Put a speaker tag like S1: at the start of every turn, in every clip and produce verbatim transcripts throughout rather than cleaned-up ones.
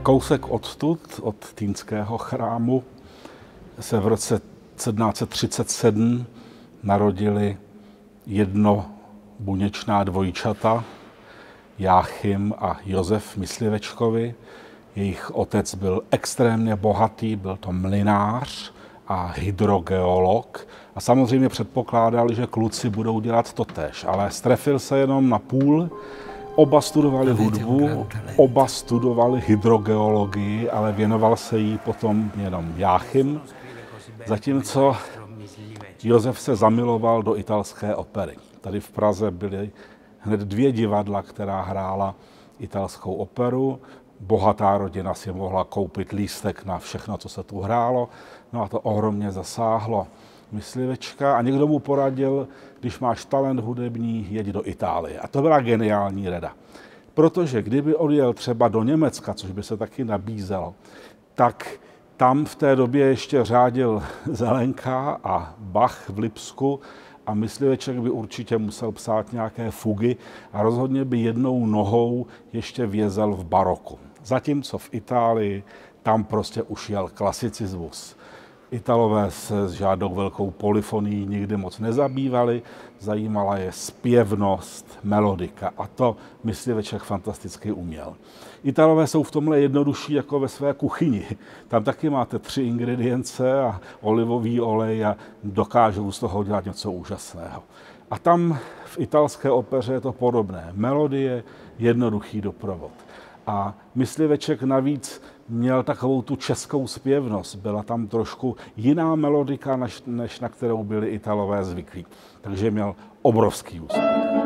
S1: Kousek odtud, od Týnského chrámu, se v roce sedmnáct set třicet sedm narodili jednobuněčná dvojčata, Jáchym a Josef Myslivečkovi. Jejich otec byl extrémně bohatý, byl to mlynář a hydrogeolog. A samozřejmě předpokládali, že kluci budou dělat totéž, ale strefil se jenom na půl. Oba studovali hudbu, oba studovali hydrogeologii, ale věnoval se jí potom jenom Jáchym, zatímco Josef se zamiloval do italské opery. Tady v Praze byly hned dvě divadla, která hrála italskou operu. Bohatá rodina si mohla koupit lístek na všechno, co se tu hrálo. No a to ohromně zasáhlo Myslivečka a někdo mu poradil, když máš talent hudební, jeď do Itálie. A to byla geniální rada. Protože kdyby odjel třeba do Německa, což by se taky nabízelo, tak tam v té době ještě řádil Zelenka a Bach v Lipsku a Mysliveček by určitě musel psát nějaké fugy a rozhodně by jednou nohou ještě vězel v baroku. Zatímco v Itálii tam prostě už jel klasicismus. Italové se s žádnou velkou polyfonií nikdy moc nezabývali, zajímala je zpěvnost, melodika a to Mysliveček fantasticky uměl. Italové jsou v tomhle jednodušší jako ve své kuchyni. Tam taky máte tři ingredience a olivový olej a dokážou z toho dělat něco úžasného. A tam v italské opeře je to podobné. Melodie, jednoduchý doprovod. A Mysliveček navíc měl takovou tu českou zpěvnost. Byla tam trošku jiná melodika, než, než na kterou byli Italové zvyklí. Takže měl obrovský úspěch.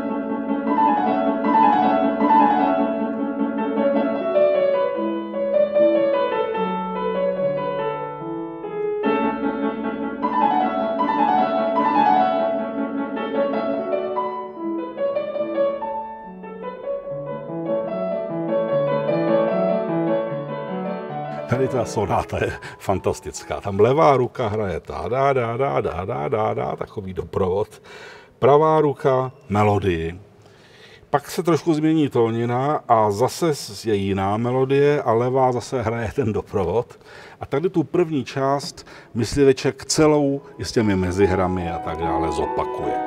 S1: Tady ta sonáta je fantastická. Tam levá ruka hraje tá, dá, dá, dá, dá, dá, dá, dá, takový doprovod. Pravá ruka melodii. Pak se trošku změní tónina a zase je jiná melodie a levá zase hraje ten doprovod. A tady tu první část Mysliveček celou i s těmi mezihrami a tak dále zopakuje.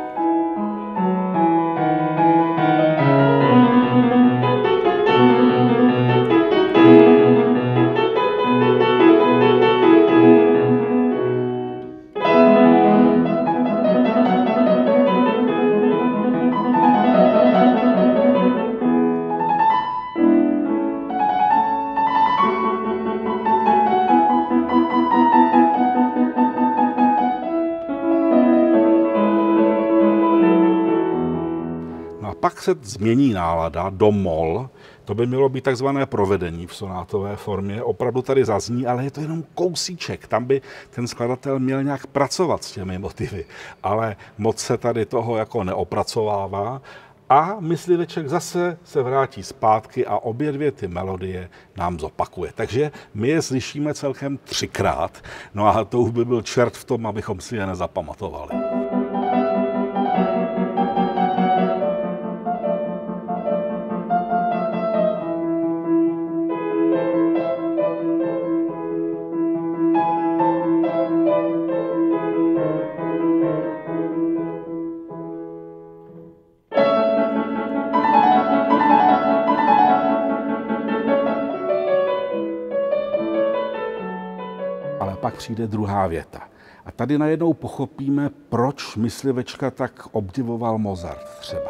S1: Pak se změní nálada do mol, to by mělo být takzvané provedení v sonátové formě, opravdu tady zazní, ale je to jenom kousíček, tam by ten skladatel měl nějak pracovat s těmi motivy, ale moc se tady toho jako neopracovává a Mysliveček zase se vrátí zpátky a obě dvě ty melodie nám zopakuje. Takže my je slyšíme celkem třikrát, no a to už by byl čert v tom, abychom si je nezapamatovali. Ale pak přijde druhá věta. A tady najednou pochopíme, proč Myslivečka tak obdivoval Mozart třeba.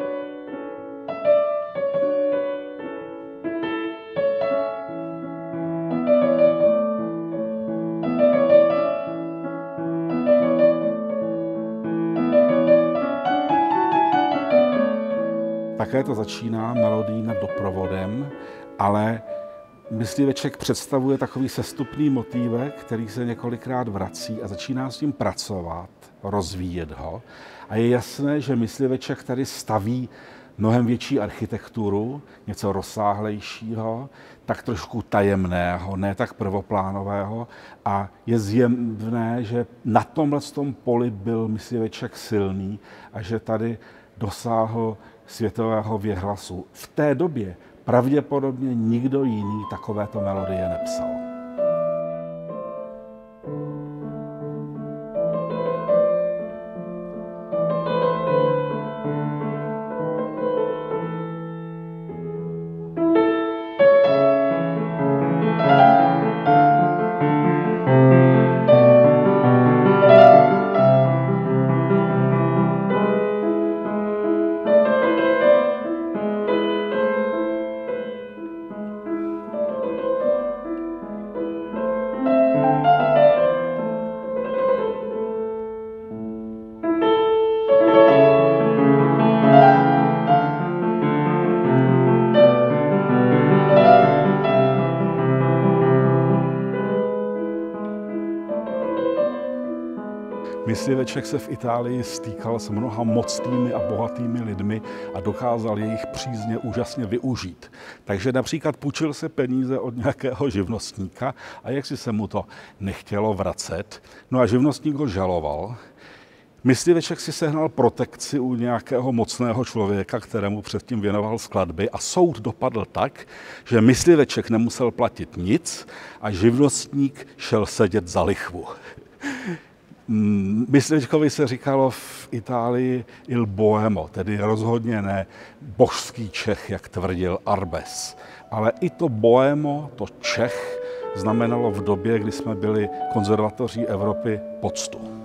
S1: Také to začíná melodií nad doprovodem, ale Mysliveček představuje takový sestupný motívek, který se několikrát vrací a začíná s tím pracovat, rozvíjet ho. A je jasné, že Mysliveček tady staví mnohem větší architekturu, něco rozsáhlejšího, tak trošku tajemného, ne tak prvoplánového. A je zjevné, že na tomhle poli byl Mysliveček silný a že tady dosáhl světového věhlasu. V té době Pravděpodobně nikdo jiný takovéto melodie nepsal. Mysliveček se v Itálii stýkal s mnoha mocnými a bohatými lidmi a dokázal jejich přízně úžasně využít. Takže například půjčil se peníze od nějakého živnostníka a jak si se mu to nechtělo vracet, no a živnostník ho žaloval. Mysliveček si sehnal protekci u nějakého mocného člověka, kterému předtím věnoval skladby a soud dopadl tak, že Mysliveček nemusel platit nic a živnostník šel sedět za lichvu. Myslivečkovi se říkalo v Itálii il boemo, tedy rozhodně ne božský Čech, jak tvrdil Arbes. Ale i to boemo, to Čech, znamenalo v době, kdy jsme byli konzervatoří Evropy, poctu.